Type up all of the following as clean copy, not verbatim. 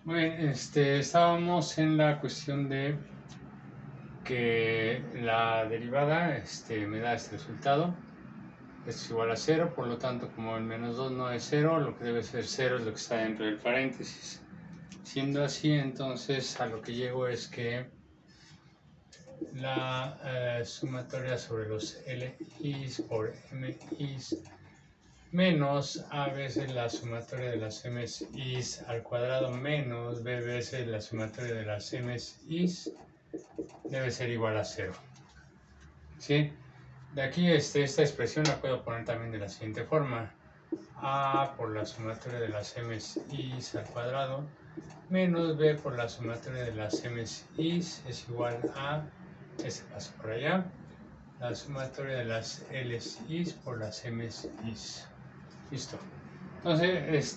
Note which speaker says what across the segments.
Speaker 1: Muy bien, estábamos en la cuestión de que la derivada me da este resultado. Esto es igual a 0, por lo tanto, como el menos 2 no es 0, lo que debe ser 0 es lo que está dentro del paréntesis. Siendo así, entonces a lo que llego es que la sumatoria sobre los LIs por MIs menos a veces la sumatoria de las MIs al cuadrado menos b veces la sumatoria de las MIs debe ser igual a 0. ¿Sí? De aquí esta expresión la puedo poner también de la siguiente forma. A por la sumatoria de las MIs al cuadrado menos b por la sumatoria de las MIs es igual a, este paso por allá, la sumatoria de las LIs por las MIs. Listo. Entonces,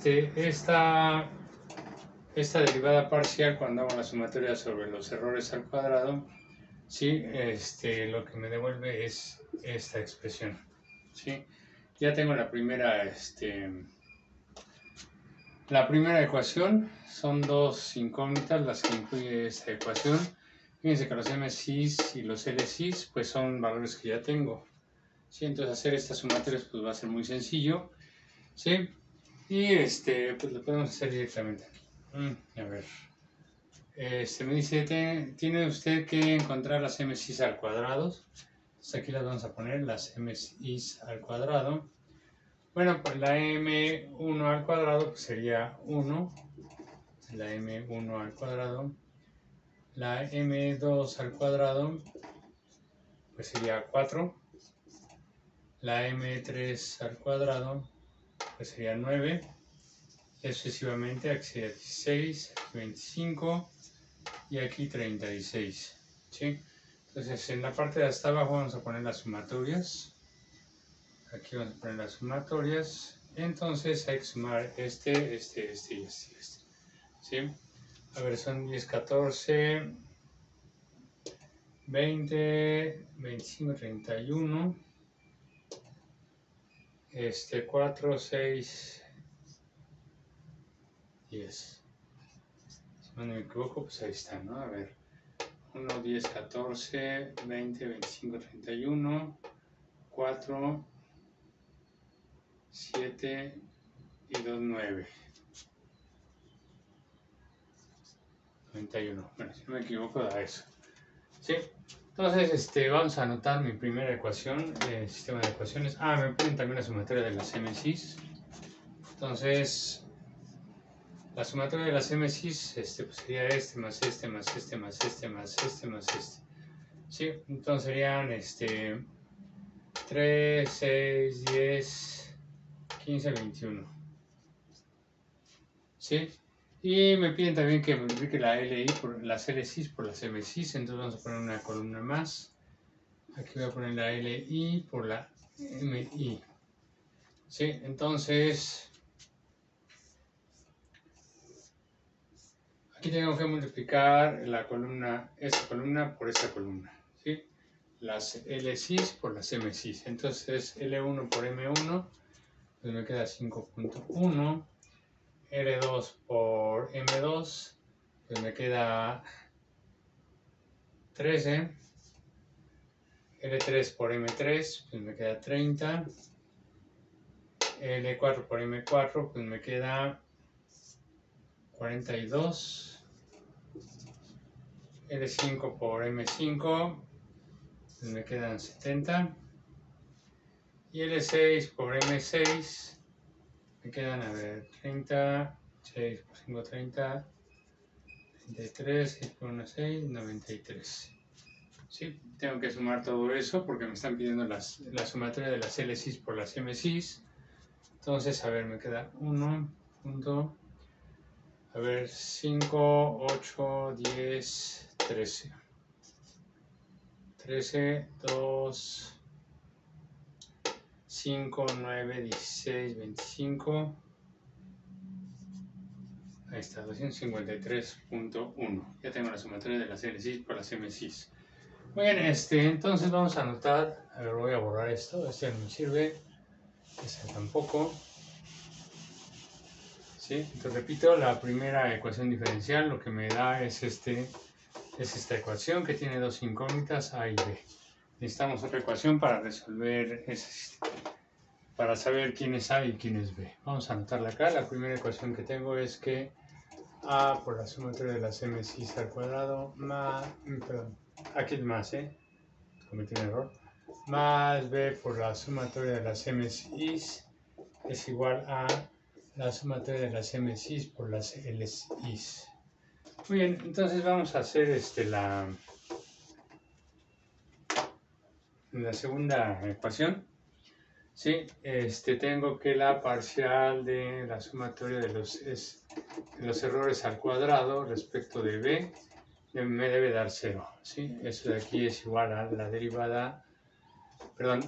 Speaker 1: esta derivada parcial, cuando hago la sumatoria sobre los errores al cuadrado, ¿sí? Lo que me devuelve es esta expresión, ¿sí? Ya tengo la primera ecuación. Son dos incógnitas las que incluye esta ecuación. Fíjense que los MCs y los LCs pues son valores que ya tengo, ¿sí? Entonces hacer estas sumatorias pues va a ser muy sencillo, ¿sí? Y pues lo podemos hacer directamente aquí. A ver. Me dice, tiene usted que encontrar las MCs al cuadrado. Entonces aquí las vamos a poner, las MCs al cuadrado. Bueno, pues la M1 al cuadrado pues sería 1. La M1 al cuadrado. La M2 al cuadrado pues sería 4. La M3 al cuadrado pues sería 9. Sucesivamente, aquí sería 16, 25 y aquí 36, ¿sí? Entonces en la parte de hasta abajo vamos a poner las sumatorias. Aquí vamos a poner las sumatorias. Entonces hay que sumar este y este, ¿sí? A ver, son 10, 14, 20, 25, 31, 4, 6, 10. Si no me equivoco, pues ahí está, ¿no? A ver, 1, 10, 14, 20, 25, 31, 4, 7 y 2, 9. 91. Bueno, si no me equivoco, da eso. ¿Sí? Entonces, vamos a anotar mi primera ecuación, sistema de ecuaciones. Me piden también la sumatoria de las MCs. Entonces, la sumatoria de las MCs pues sería este más este más este más este más este más este. ¿Sí? Entonces serían 3, 6, 10, 15, 21. ¿Sí? Y me piden también que multiplique la LI por las LCs por las MCs. Entonces vamos a poner una columna más. Aquí voy a poner la LI por la MI. ¿Sí? Entonces, aquí tengo que multiplicar la columna, esta columna por esta columna. ¿Sí? Las LCs por las MCs. Entonces, L1 por M1, pues me queda 5.1. L2 por M2, pues me queda 13. L3 por M3, pues me queda 30. L4 por M4, pues me queda 42. L5 por M5, pues me quedan 70. Y L6 por M6, me quedan, a ver, 30. 6 por 5, 30. 33, 6 por 1, 6, 93. Sí, tengo que sumar todo eso porque me están pidiendo la sumatoria de las LCs por las MCs. Entonces, a ver, me queda 1 punto, a ver, 5, 8, 10, 13. 13, 2, 5, 9, 16, 25. Ahí está, 253.1. Ya tengo la sumatoria de las LCs por las MCs. Muy bien, entonces vamos a anotar, a ver, voy a borrar esto, no me sirve, este tampoco, ¿sí? Entonces repito, la primera ecuación diferencial lo que me da es esta ecuación que tiene dos incógnitas A y B. Necesitamos otra ecuación para resolver para saber quién es A y quién es B. Vamos a anotarla acá. La primera ecuación que tengo es que A por la sumatoria de las m cis al cuadrado más, perdón, aquí es más, cometí un error, más B por la sumatoria de las m cis es igual a la sumatoria de las m cis por las l cis. Muy bien, entonces vamos a hacer la segunda ecuación. Sí, tengo que la parcial de la sumatoria de los errores al cuadrado respecto de b me debe dar 0. ¿Sí? Eso de aquí es igual a la derivada, perdón,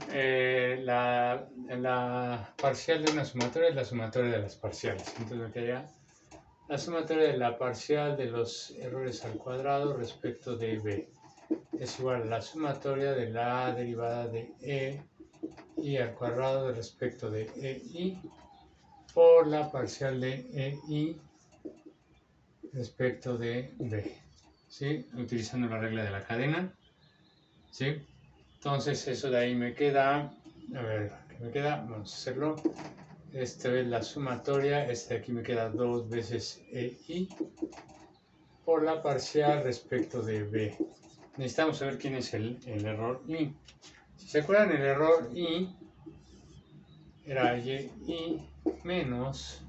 Speaker 1: la parcial de una sumatoria es la sumatoria de las parciales. Entonces me quedaría la sumatoria de la parcial de los errores al cuadrado respecto de b es igual a la sumatoria de la derivada de e y al cuadrado respecto de EI por la parcial de EI respecto de B, ¿sí? Utilizando la regla de la cadena, ¿sí? Entonces eso de ahí me queda, a ver, ¿qué me queda? Vamos a hacerlo. Esta es la sumatoria, de aquí me queda 2 veces EI por la parcial respecto de B. Necesitamos saber quién es el error I. Si se acuerdan, el error I era y menos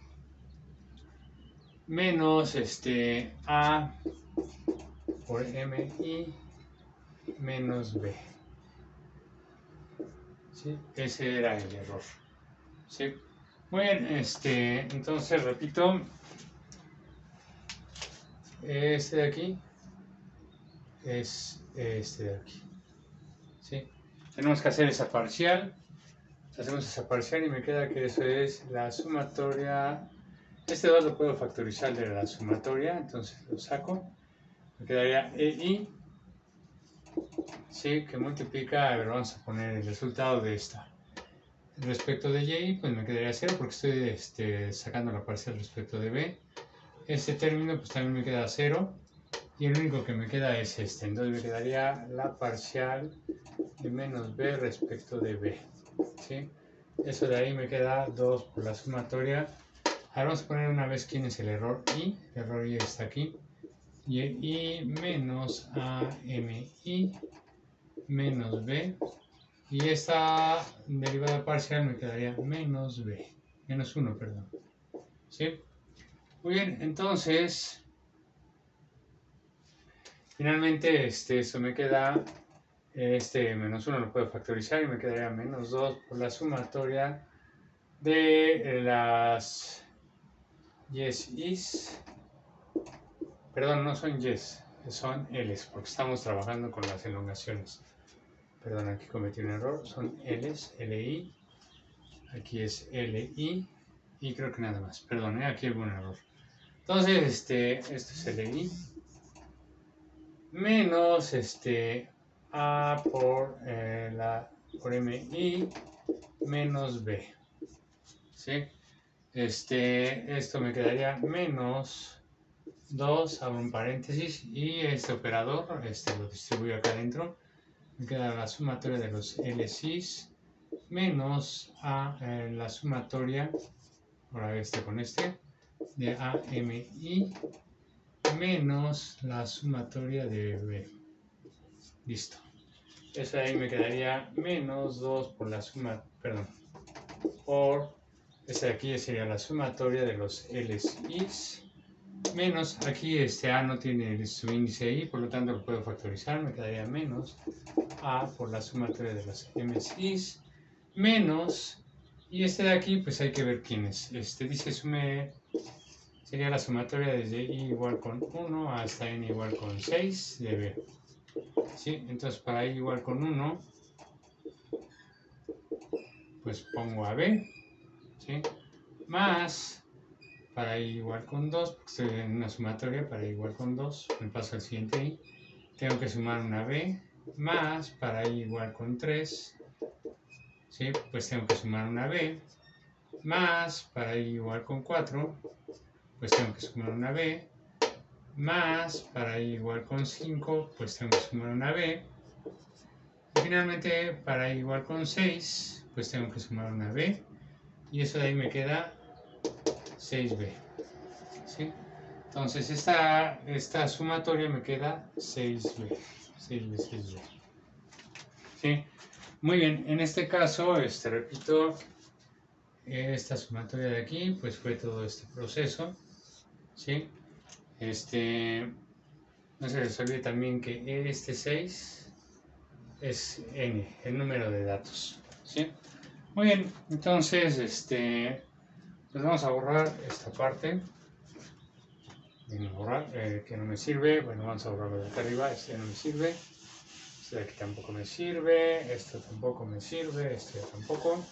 Speaker 1: a por mi menos b, ¿sí? Ese era el error, ¿sí? Muy bien, entonces repito, este de aquí es este de aquí, ¿sí? Tenemos que hacer esa parcial. Hacemos esa parcial y me queda que eso es la sumatoria. Este 2 lo puedo factorizar de la sumatoria, entonces lo saco. Me quedaría EI, ¿sí? Que multiplica, a ver, vamos a poner el resultado de esta. Respecto de Y, pues me quedaría 0 porque estoy sacando la parcial respecto de B. Este término pues también me queda 0. Y el único que me queda es este. Entonces me quedaría la parcial de menos B respecto de B, ¿sí? Eso de ahí me queda 2 por la sumatoria. Ahora vamos a poner una vez quién es el error I. El error I está aquí. Y el I menos AMI menos B. Y esta derivada parcial me quedaría menos B. Menos 1, perdón. ¿Sí? Muy bien, entonces finalmente eso me queda, menos 1 lo puedo factorizar y me quedaría menos 2 por la sumatoria de las yes, is, perdón, no son yes, son L's, porque estamos trabajando con las elongaciones. Perdón, aquí cometí un error, son L's, LI, aquí es LI, y creo que nada más, perdón, aquí hubo un error. Entonces, esto es LI, menos A por MI menos B, ¿sí? Esto me quedaría menos 2, abro un paréntesis, y este operador, lo distribuyo acá adentro, me queda la sumatoria de los LCs menos a la sumatoria, ahora con de AMI menos la sumatoria de B. Listo. Eso ahí me quedaría menos 2 por la suma, perdón, por esta de aquí sería la sumatoria de los LCs menos, aquí A no tiene su índice I, por lo tanto lo puedo factorizar, me quedaría menos A por la sumatoria de las MCs menos, y de aquí pues hay que ver quién es. Dice sería la sumatoria desde I igual con 1 hasta N igual con 6 de B. ¿Sí? Entonces para I igual con 1, pues pongo a B, ¿sí? Más para I igual con 2, porque estoy en una sumatoria, para I igual con 2, me paso al siguiente I, tengo que sumar una B, más para I igual con 3, ¿sí? Pues tengo que sumar una B, más para i igual con 4, pues tengo que sumar una b, más para i igual con 5, pues tengo que sumar una b, y finalmente para i igual con 6, pues tengo que sumar una b, y eso de ahí me queda 6b, ¿sí? Entonces esta sumatoria me queda 6b, 6b, 6b, ¿sí? Muy bien, en este caso, repito, esta sumatoria de aquí, pues fue todo este proceso, ¿sí? No se les olvide también que este 6 es n, el número de datos, ¿sí? Muy bien, entonces, pues vamos a borrar esta parte. Borrar, que no me sirve. Bueno, vamos a borrarlo de acá arriba. Este no me sirve. Este de aquí tampoco me sirve. Esto tampoco me sirve. Este tampoco.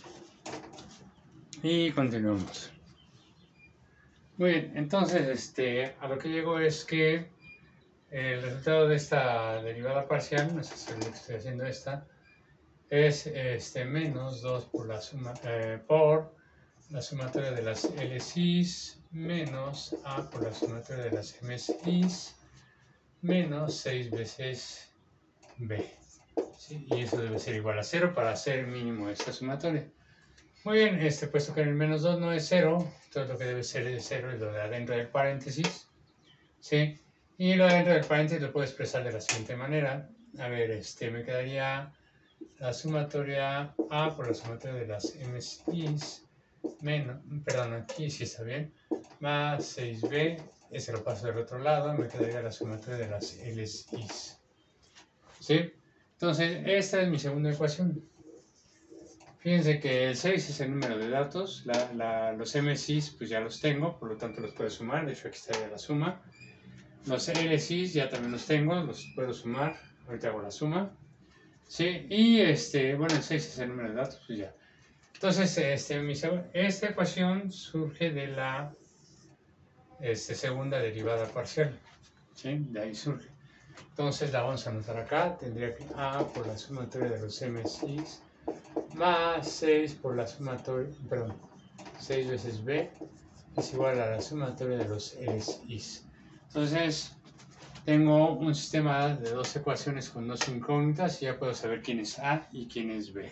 Speaker 1: Y continuamos. Muy bien, entonces, a lo que llego es que el resultado de esta derivada parcial, no sé si estoy haciendo esta, es menos 2 por la sumatoria de las LCs menos A por la sumatoria de las MCs menos 6 veces B. ¿Sí? Y eso debe ser igual a 0 para hacer mínimo esta sumatoria. Muy bien, puesto que el menos 2 no es 0, entonces lo que debe ser de 0 es lo de adentro del paréntesis. ¿Sí? Y lo de adentro del paréntesis lo puedo expresar de la siguiente manera. A ver, me quedaría la sumatoria A por la sumatoria de las MCs menos, perdón, aquí sí está bien, más 6b, ese lo paso del otro lado, me quedaría la sumatoria de las LCs. ¿Sí? Entonces, esta es mi segunda ecuación. Fíjense que el 6 es el número de datos, los MCs pues ya los tengo, por lo tanto los puedo sumar, de hecho aquí estaría la suma. Los LCs ya también los tengo, los puedo sumar, ahorita hago la suma. Sí, y bueno, el 6 es el número de datos, pues ya. Entonces, esta ecuación surge de la segunda derivada parcial, ¿sí? De ahí surge. Entonces la vamos a anotar acá, tendría que A por la sumatoria de los MCs más 6 por la sumatoria, perdón, 6 veces B es igual a la sumatoria de los LCs. Entonces, tengo un sistema de dos ecuaciones con dos incógnitas y ya puedo saber quién es A y quién es B.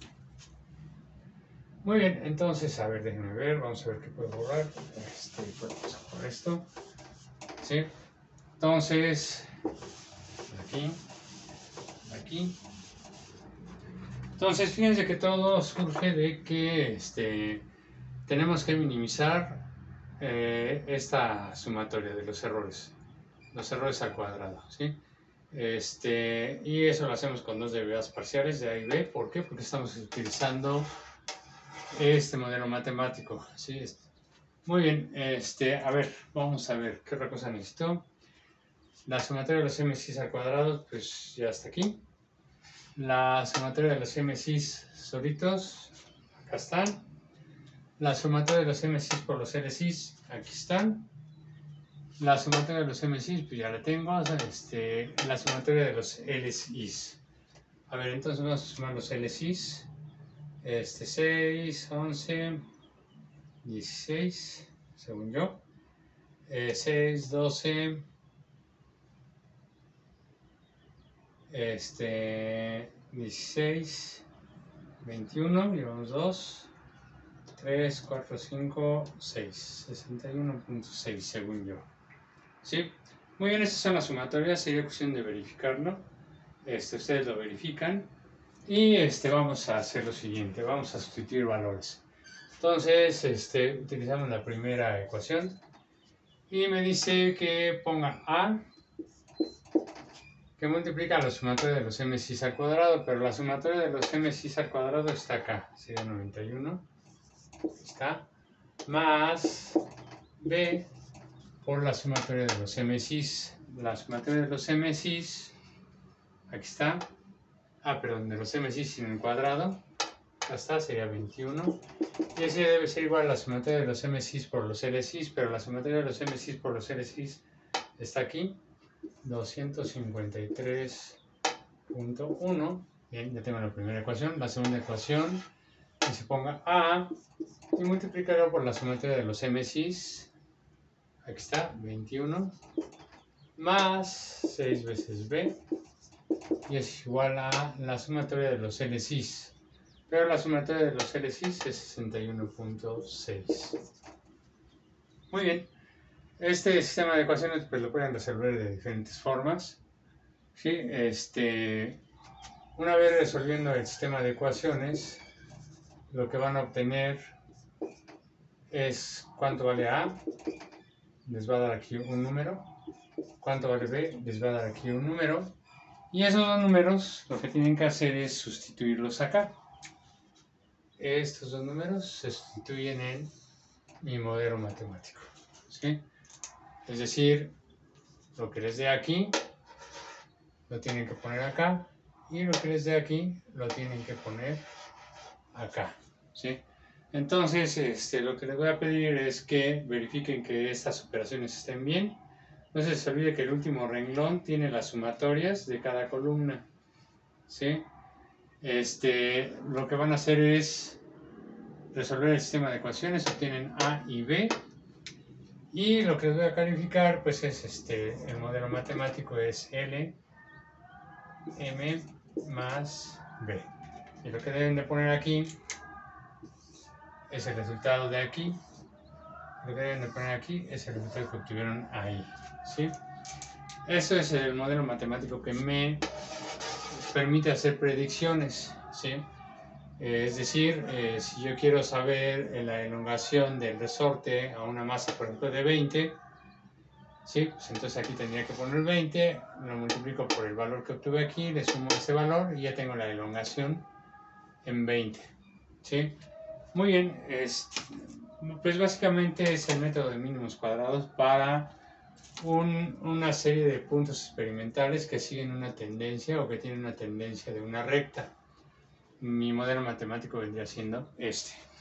Speaker 1: Muy bien, entonces, a ver, déjenme ver, vamos a ver qué puedo borrar. Puedo borrar esto. ¿Sí? Entonces, aquí, aquí. Entonces, fíjense que todo surge de que tenemos que minimizar esta sumatoria de los errores al cuadrado, ¿sí? Y eso lo hacemos con dos derivadas parciales de A y B. ¿Por qué? Porque estamos utilizando este modelo matemático, ¿sí? Muy bien, a ver, vamos a ver qué otra cosa necesito. La sumatoria de los MCs al cuadrado, pues ya está aquí. La sumatoria de los MCs solitos, acá están. La sumatoria de los MCs por los LCs, aquí están. La sumatoria de los MCs, pues ya la tengo. La sumatoria de los LCs. A ver, entonces vamos a sumar los LCs. 6, 11, 16, según yo. 6, 12, 16, 21, llevamos 2, 3, 4, 5, 6, 61.6 según yo. ¿Sí? Muy bien, estas son las sumatorias, sería cuestión de verificarlo. Ustedes lo verifican. Y vamos a hacer lo siguiente, vamos a sustituir valores. Entonces, utilizamos la primera ecuación y me dice que ponga A, que multiplica la sumatoria de los MCs al cuadrado, pero la sumatoria de los MCs al cuadrado está acá, sería 91, está, más B por la sumatoria de los MCs. La sumatoria de los MCs, aquí está, perdón, de los MCs en el cuadrado, acá está, sería 21. Y ese debe ser igual a la sumatoria de los MCs por los LCs, pero la sumatoria de los MCs por los LCs está aquí, 253.1. Bien, ya tengo la primera ecuación. La segunda ecuación y se ponga A y multiplicarlo por la sumatoria de los MCs. Aquí está, 21 más 6 veces B y es igual a la sumatoria de los LCs. Pero la sumatoria de los LCs es 61.6. Muy bien. Este sistema de ecuaciones pues lo pueden resolver de diferentes formas. ¿Sí? Una vez resolviendo el sistema de ecuaciones, lo que van a obtener es cuánto vale A, les va a dar aquí un número, cuánto vale B, les va a dar aquí un número, y esos dos números lo que tienen que hacer es sustituirlos acá. Estos dos números se sustituyen en mi modelo matemático, ¿sí? Es decir, lo que les dé aquí lo tienen que poner acá y lo que les dé aquí lo tienen que poner acá, ¿sí? Entonces, lo que les voy a pedir es que verifiquen que estas operaciones estén bien. No se les olvide que el último renglón tiene las sumatorias de cada columna, ¿sí? Lo que van a hacer es resolver el sistema de ecuaciones, obtienen A y B. Y lo que les voy a calificar, pues es el modelo matemático es L, M más B. Y lo que deben de poner aquí es el resultado de aquí. Lo que deben de poner aquí es el resultado que obtuvieron ahí, ¿sí? Eso es el modelo matemático que me permite hacer predicciones, ¿sí? Es decir, si yo quiero saber la elongación del resorte a una masa, por ejemplo, de 20, ¿sí? Pues entonces aquí tendría que poner 20, lo multiplico por el valor que obtuve aquí, le sumo ese valor y ya tengo la elongación en 20, ¿sí? Muy bien, pues básicamente es el método de mínimos cuadrados para una serie de puntos experimentales que siguen una tendencia o que tienen una tendencia de una recta. Mi modelo matemático vendría siendo este.